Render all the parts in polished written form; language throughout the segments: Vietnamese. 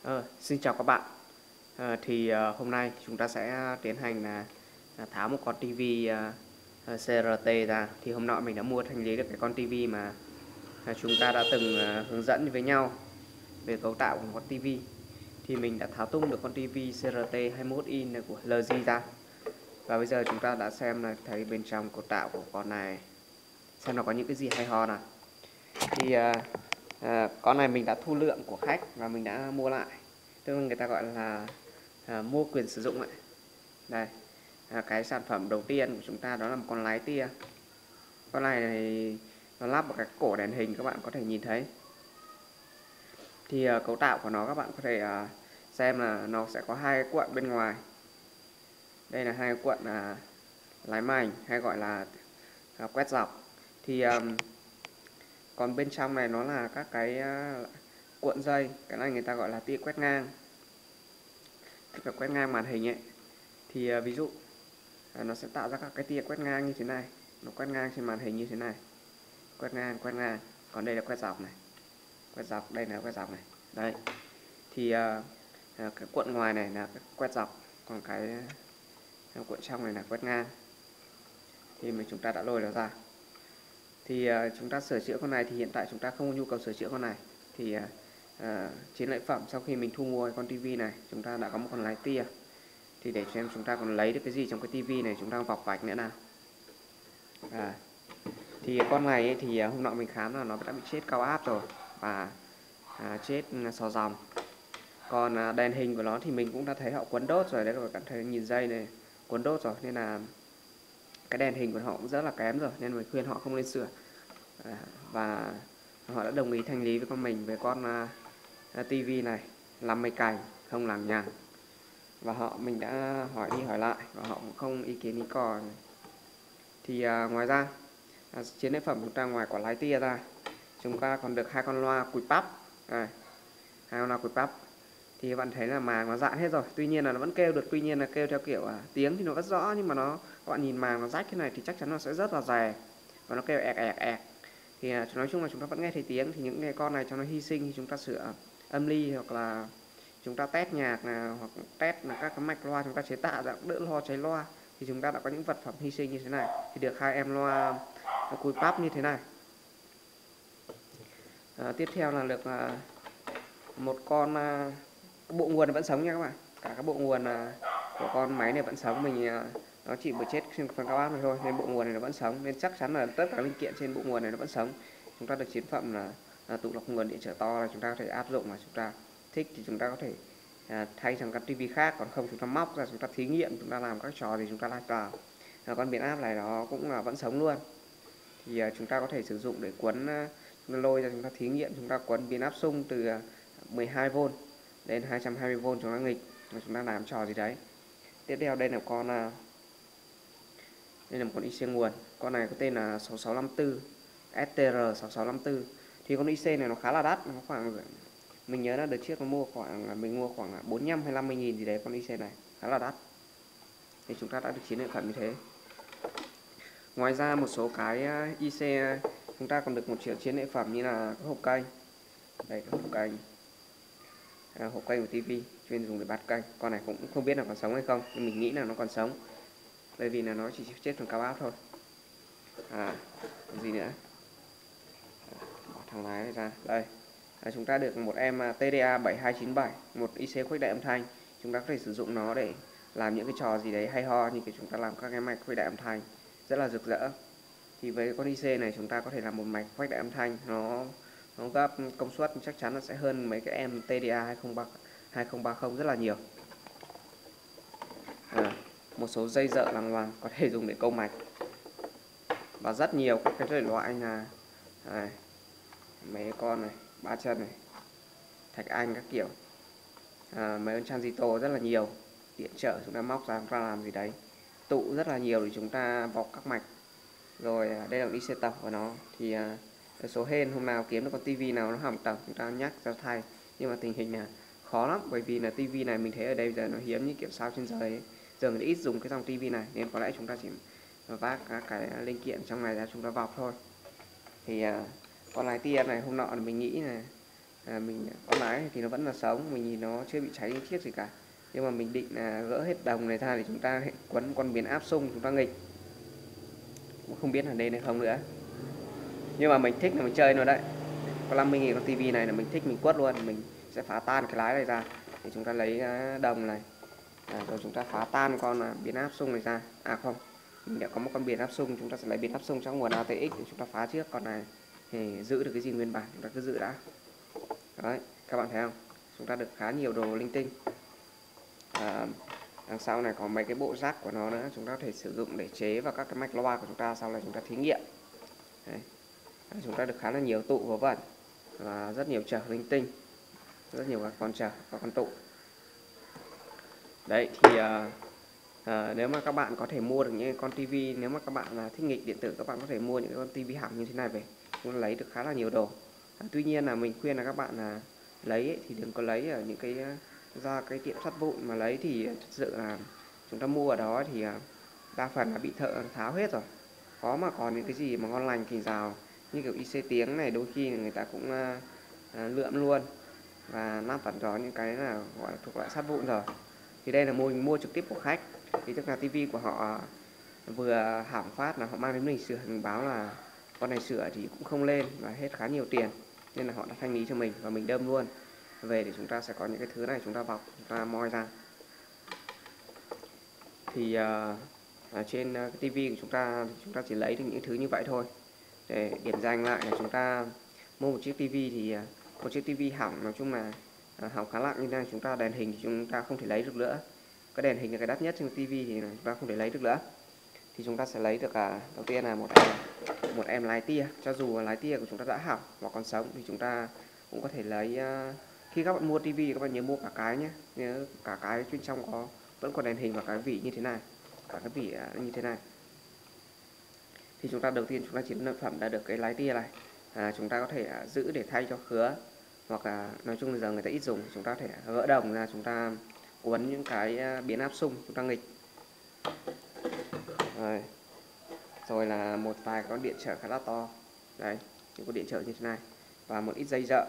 Xin chào các bạn. Hôm nay chúng ta sẽ tiến hành tháo một con tivi CRT ra. Thì hôm nọ mình đã mua thanh lý được cái con tivi mà chúng ta đã từng hướng dẫn với nhau về cấu tạo của một con tivi. Thì mình đã tháo tung được con tivi CRT 21 inch của LG ra. Và bây giờ chúng ta đã xem là thấy bên trong cấu tạo của con này, xem nó có những cái gì hay ho nào. Con này mình đã thu lượng của khách và mình đã mua lại, tức là người ta gọi là mua quyền sử dụng ấy. Đây, cái sản phẩm đầu tiên của chúng ta đó là một con lái tia. Con này nó lắp một cái cổ đèn hình, các bạn có thể nhìn thấy. Thì cấu tạo của nó các bạn có thể xem là nó sẽ có hai cái cuộn bên ngoài. Đây là hai cái cuộn lái mảnh hay gọi là quét dọc. Còn bên trong này nó là các cái cuộn dây, cái này người ta gọi là tia quét ngang, tức là quét ngang màn hình ấy. Ví dụ nó sẽ tạo ra các cái tia quét ngang như thế này, nó quét ngang trên màn hình như thế này, quét ngang. Còn đây là quét dọc này, quét dọc, đây là quét dọc này. Đấy, cái cuộn ngoài này là quét dọc, còn cái cuộn trong này là quét ngang. Chúng ta đã lôi nó ra. Chúng ta sửa chữa con này thì hiện tại chúng ta không có nhu cầu sửa chữa con này. Chiến lợi phẩm sau khi mình thu mua con tivi này, chúng ta đã có một con lái tia. Thì để xem chúng ta còn lấy được cái gì trong cái tivi này, chúng ta vọc vạch nữa nào. Con này ấy, hôm nọ mình khám là nó đã bị chết cao áp rồi và chết xò dòng. Còn đèn hình của nó thì mình cũng đã thấy họ quấn đốt rồi đấy, các bạn thấy nhìn dây này quấn đốt rồi, nên là cái đèn hình của họ cũng rất là kém rồi, nên mình khuyên họ không nên sửa. Và họ đã đồng ý thanh lý với con mình về con tivi này, làm mây cành không lằng nhằng. Và mình đã hỏi đi hỏi lại và họ cũng không ý kiến ý cò. Ngoài ra chiến lợi phẩm chúng ta ngoài quả lái tia ra, chúng ta còn được hai con loa cùi bắp. Hai con loa cùi bắp thì các bạn thấy là màng nó dạn hết rồi, tuy nhiên là nó vẫn kêu được, tuy nhiên là kêu theo kiểu tiếng thì nó rất rõ, nhưng mà các bạn nhìn màng nó rách thế này thì chắc chắn nó sẽ rất là dè và nó kêu ẹc. Nói chung là chúng ta vẫn nghe thấy tiếng. Thì những cái con này cho nó hy sinh thì chúng ta sửa âm ly, hoặc là chúng ta test nhạc hoặc test là các cái mạch loa chúng ta chế tạo ra đỡ lo cháy loa, thì chúng ta đã có những vật phẩm hy sinh như thế này. Thì được hai em loa cùi bắp như thế này. Tiếp theo là được một con bộ nguồn vẫn sống nha các bạn. Cả các bộ nguồn của con máy này vẫn sống. Nó chỉ bị chết trên phần cao áp này thôi, nên bộ nguồn này nó vẫn sống, nên chắc chắn là tất cả linh kiện trên bộ nguồn này nó vẫn sống. Chúng ta được chiến phẩm là tụ lọc nguồn điện trở to, là chúng ta có thể áp dụng, mà chúng ta thích thì chúng ta có thể thay sang các tivi khác, còn không chúng ta móc ra chúng ta thí nghiệm, chúng ta làm các trò thì chúng ta lại vào. Con biến áp này nó cũng là vẫn sống luôn. Chúng ta có thể sử dụng để quấn, lôi ra chúng ta thí nghiệm, chúng ta quấn biến áp xung từ 12V đến 220V cho nó nghịch, và chúng ta làm trò gì đấy. Tiếp theo đây là một con IC nguồn. Con này có tên là 6654 STR 6654. Thì con IC này nó khá là đắt, nó khoảng, mình nhớ là đợt trước mình mua khoảng 45 hay 50 nghìn gì đấy. Con IC này khá là đắt. Thì chúng ta đã được chiến lợi phẩm như thế. Ngoài ra một số cái IC chúng ta còn được một chiến lợi phẩm như là cái hộp kênh. Đây, cái hộp kênh, hộp kênh của tivi chuyên dùng để bắt kênh. Con này cũng không biết là còn sống hay không, nhưng mình nghĩ là nó còn sống, bởi vì là nó chỉ chết phần cao áp thôi. Gì nữa, bỏ thằng lái này ra. Đây, chúng ta được một em TDA 7297, một IC khuếch đại âm thanh. Chúng ta có thể sử dụng nó để làm những cái trò gì đấy hay ho, như kiểu chúng ta làm các cái mạch khuếch đại âm thanh rất là rực rỡ. Thì với con IC này chúng ta có thể làm một mạch khuếch đại âm thanh, nó gấp công suất chắc chắn nó sẽ hơn mấy cái em TDA 2030 rất là nhiều. Một số dây dợ lằng loằng có thể dùng để câu mạch, và rất nhiều các cái loại là mấy con này, ba chân này, thạch anh các kiểu, mấy con transistor rất là nhiều, điện trở chúng ta móc ra chúng ta làm gì đấy, tụ rất là nhiều để chúng ta bọc các mạch. Rồi đây là IC tập của nó. Thì số hên hôm nào kiếm được con tivi nào nó hỏng tập chúng ta nhắc ra thay, nhưng mà tình hình là khó lắm, bởi vì là tivi này mình thấy ở đây giờ nó hiếm như kiểu sao trên trời ấy. Giờ người ít dùng cái dòng tivi này, nên có lẽ chúng ta chỉ vác các cái linh kiện trong này ra chúng ta vọc thôi. Con lái tia này hôm nọ mình nghĩ là mình có lái thì nó vẫn là sống, mình nhìn nó chưa bị cháy chiếc gì cả. Nhưng mà mình định là gỡ hết đồng này ra để chúng ta quấn con biến áp xung chúng ta nghịch, cũng không biết là nên hay không nữa. Nhưng mà mình thích là mình chơi nó đấy. Có 50.000 con tivi này là mình thích, mình quất luôn. Mình sẽ phá tan cái lái này ra để chúng ta lấy đồng này, rồi chúng ta phá tan con biến áp xung này ra. Không, mình đã có một con biến áp xung, chúng ta sẽ lấy biến áp xung trong nguồn ATX để chúng ta phá trước. Còn này thì giữ được cái gì nguyên bản chúng ta cứ giữ đã. Đấy, các bạn thấy không, chúng ta được khá nhiều đồ linh tinh. Đằng sau này có mấy cái bộ rác của nó nữa, chúng ta có thể sử dụng để chế vào các cái mạch loa của chúng ta, sau này chúng ta thí nghiệm. Đấy. Chúng ta được khá là nhiều tụ vớ vẩn và rất nhiều trở linh tinh, rất nhiều các con trở và con tụ. Đấy thì nếu mà các bạn có thể mua được những con tivi, nếu mà các bạn là thích nghịch điện tử, các bạn có thể mua những con tivi hỏng như thế này về, chúng ta lấy được khá là nhiều đồ. Tuy nhiên là mình khuyên là các bạn là lấy ấy, thì đừng có lấy ở những cái ra cái tiệm sắt vụn mà lấy, thì thật sự là chúng ta mua ở đó thì đa phần là bị thợ tháo hết rồi. Có mà còn những cái gì mà ngon lành thì rào như kiểu IC tiếng này, đôi khi người ta cũng lượm luôn, và 5 phần đó những cái là gọi là thuộc loại sắt vụn rồi. Thì đây là mình mua trực tiếp của khách, thì tức là tivi của họ vừa hỏng phát là họ mang đến mình sửa, mình báo là con này sửa thì cũng không lên và hết khá nhiều tiền, nên là họ đã thanh lý cho mình và mình đâm luôn về để chúng ta sẽ có những cái thứ này chúng ta bọc, chúng ta moi ra. Thì ở trên cái tivi của chúng ta chỉ lấy được những thứ như vậy thôi. Để điểm danh lại là chúng ta mua một chiếc tivi thì một chiếc tivi hỏng, nói chung là hỏng khá nặng như thế này, chúng ta đèn hình thì chúng ta không thể lấy được nữa. Cái đèn hình là cái đắt nhất trên tivi thì chúng ta không thể lấy được nữa. Thì chúng ta sẽ lấy được đầu tiên là một em lái tia. Cho dù lái tia của chúng ta đã hỏng và còn sống thì chúng ta cũng có thể lấy. Khi các bạn mua tivi các bạn nhớ mua cả cái nhé, nhớ cả cái bên trong vẫn còn đèn hình và cái vỉ như thế này, cả cái vỉ như thế này. Thì chúng ta đầu tiên chúng ta chiến lợi phẩm đã được cái lái tia này, chúng ta có thể giữ để thay cho khứa, hoặc là nói chung là giờ người ta ít dùng, chúng ta có thể gỡ đồng ra, chúng ta uốn những cái biến áp xung chúng ta nghịch. Rồi là một vài con điện trở khá là to, đấy, những con điện trở như thế này, và một ít dây dợ.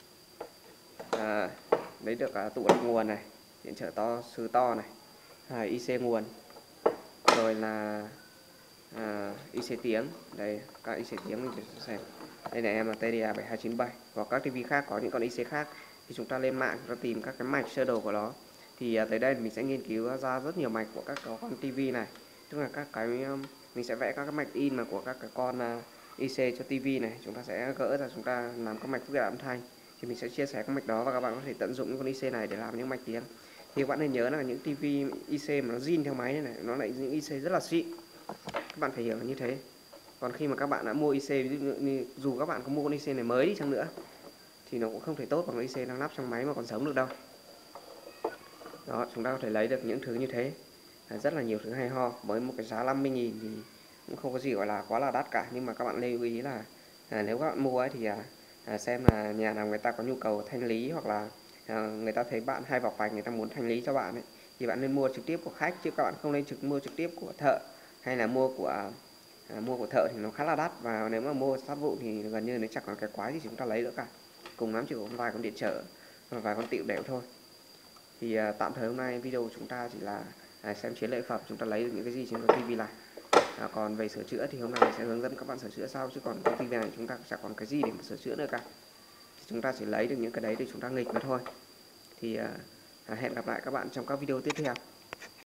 Lấy được tụ lọc nguồn này, điện trở to, sư to này, IC nguồn, rồi là IC tiếng. Đây các IC tiếng mình xem. Đây là em là TDA 7297, hoặc các TV khác có những con IC khác thì chúng ta lên mạng chúng ta tìm các cái mạch sơ đồ của nó. Thì tới đây mình sẽ nghiên cứu ra rất nhiều mạch của các con TV này, tức là các cái mình sẽ vẽ các cái mạch in mà của các cái con IC cho TV này, chúng ta sẽ gỡ ra, chúng ta làm các mạch phức âm thanh. Thì mình sẽ chia sẻ các mạch đó và các bạn có thể tận dụng những con IC này để làm những mạch tiếng. Thì các bạn nên nhớ là những TV IC mà nó zin theo máy này, nó lại những IC rất là xịn, các bạn phải hiểu là như thế. Còn khi mà các bạn đã mua IC, ví dụ như dù các bạn có mua con IC này mới đi chăng nữa thì nó cũng không thể tốt bằng IC đang lắp trong máy mà còn sống được đâu. Đó, chúng ta có thể lấy được những thứ như thế, rất là nhiều thứ hay ho, với một cái giá 50.000 thì cũng không có gì gọi là quá là đắt cả. Nhưng mà các bạn lưu ý là nếu các bạn mua ấy thì xem là nhà nào người ta có nhu cầu thanh lý, hoặc là người ta thấy bạn hay vào vạch, người ta muốn thanh lý cho bạn ấy, thì bạn nên mua trực tiếp của khách, chứ các bạn không nên mua trực tiếp của thợ, hay là mua của thợ thì nó khá là đắt, và nếu mà mua sắt vụn thì gần như nó chẳng còn cái quái gì chúng ta lấy nữa cả, cùng lắm chỉ có vài con điện trở và vài con tịu đẻo thôi. Thì tạm thời hôm nay video của chúng ta chỉ là xem chiến lợi phẩm chúng ta lấy được những cái gì trên con tivi này. Còn về sửa chữa thì hôm nay mình sẽ hướng dẫn các bạn sửa chữa sau, chứ còn con tivi này chúng ta chẳng còn cái gì để mà sửa chữa nữa cả, thì chúng ta chỉ lấy được những cái đấy để chúng ta nghịch mà thôi. Thì hẹn gặp lại các bạn trong các video tiếp theo.